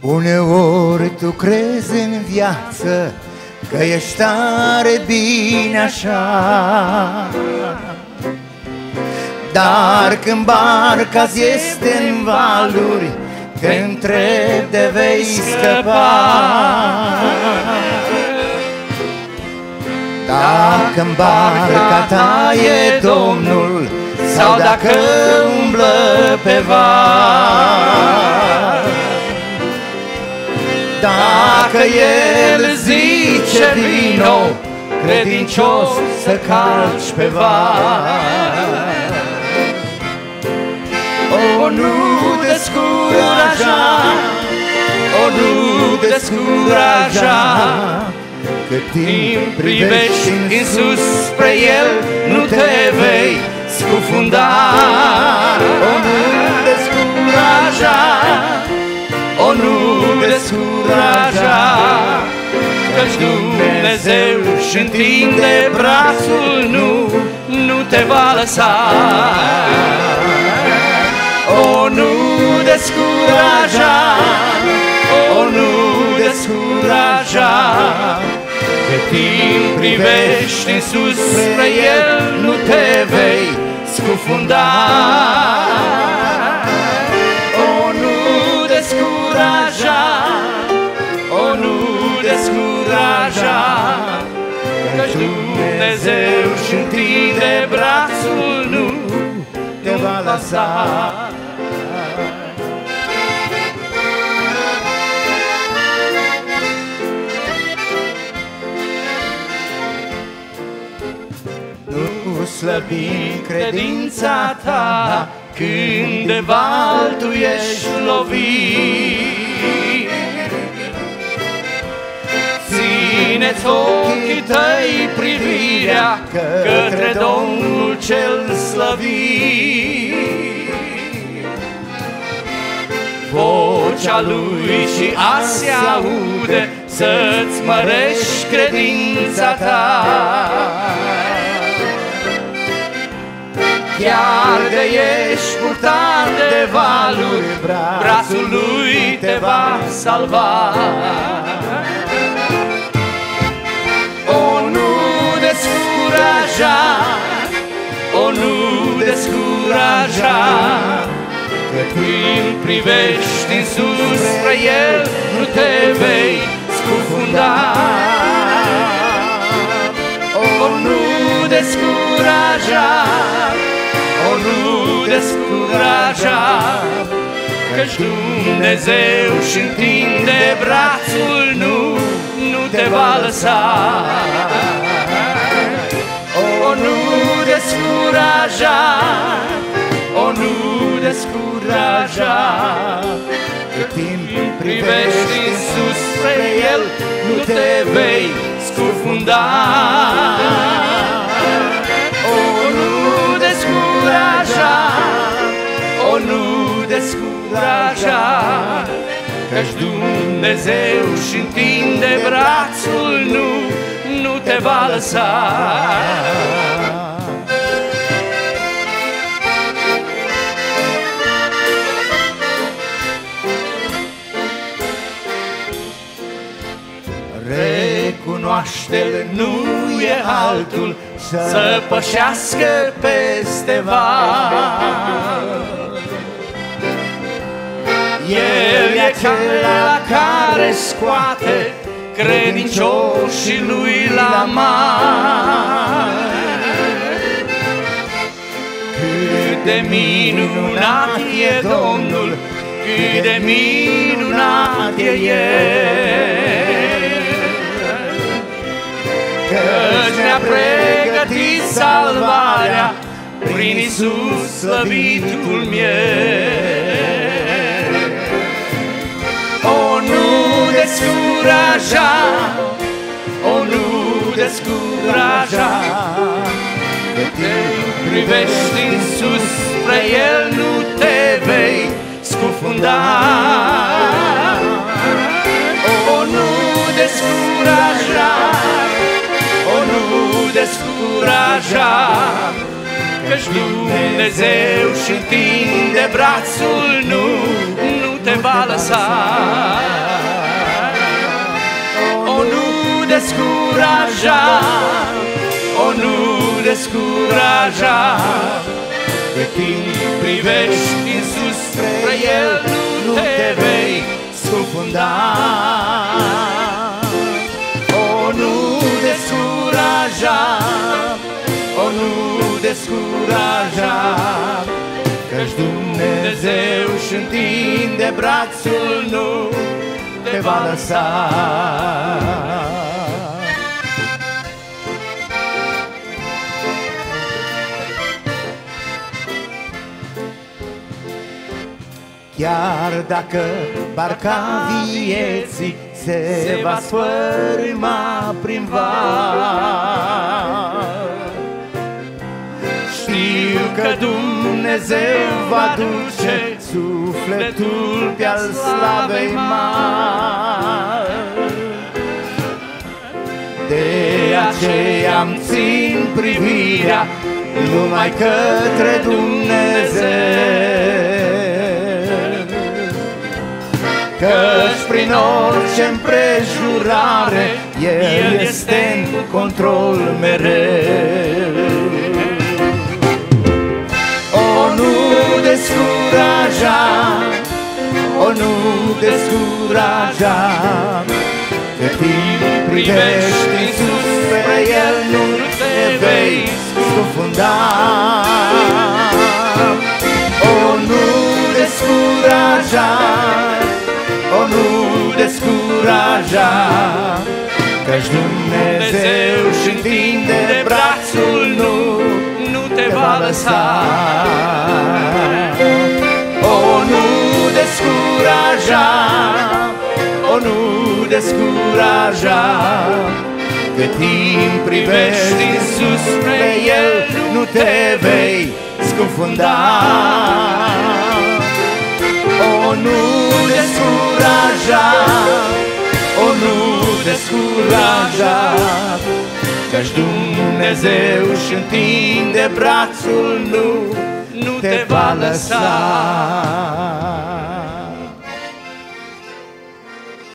Uneori tu crezi în viață că ești tare bine așa, dar când barca-ți este în valuri, te întreb de vei scăpa. Dacă-n barca ta e Domnul sau dacă umblă pe val, dacă El zice vino, credincios să calci pe val. O, nu descuraja, o, nu descuraja, cât timp privești în sus spre El, nu te vei scufunda. O, nu descuraja, o, nu descuraja, căci Dumnezeu își întinde brațul, nu te va lăsa. O, nu descuraja, o, nu descuraja, cât timp privești în sus spre El, nu te vei scufunda. O, nu descuraja, o, nu descuraja, căci Dumnezeu își întinde brațul, nu te va lăsa. Nu slăbi credința ta când de val tu ești lovit. Ține-ți ochii tăi privirea către Domnul cel slăvit. Vocea Lui și a se aude, să-ți mărești credința ta. Chiar de ești purtat de valuri, brațul Lui te va salva. O, nu descuraja, o, nu descuraja, că când privești în sus spre El, nu te vei scufunda. O, nu descuraja, o, nu descuraja, căci Dumnezeu își întinde brațul, nu te va lăsa. O, nu descuraja, o, nu descuraja, cât timp privești în sus spre El, nu te vei scufunda. O, nu descuraja, o, nu descuraja, căci Dumnezeu își întinde brațul, nu te va lăsa. Recunoaște-L, nu e altul să pășească peste val. El e acela care scoate credincioșii Lui la mare. Cât de minunat e Domnul, cât de minunat e El, căci ne-a pregătit salvarea prin Iisus slăvitul miel. O, nu descuraja, o, nu descuraja, că te privești în sus spre El, nu te vei scufunda. O, nu descuraja, o, nu descuraja, căci Dumnezeu și întinde brațul, nu te va lăsa. O, nu descuraja, o, nu descuraja, cât timp privești în sus spre El, nu te vei scufunda. O, nu descuraja, o, nu descuraja, căci Dumnezeu își întinde brațul, nu te va lăsa. Chiar dacă barca vieții se va sfărâma prin val, știu că Dumnezeu va duce sufletul pe-al slavei mari. De aceea îmi țin privirea numai către Dumnezeu, căci prin orice împrejurare El este în control mereu. O, nu descuraja, o, nu descuraja, că timp privești în sus spre El, nu te vei scufunda. O, nu descuraja, o, nu descuraja, căci Dumnezeu își întinde brațul, nu te va lăsa. O, nu descuraja, o, nu descuraja, cât timp privești în sus spre El, nu te vei scufunda. O, nu descuraja, o, nu descuraja, căci Dumnezeu își întinde brațul, nu te va lăsa.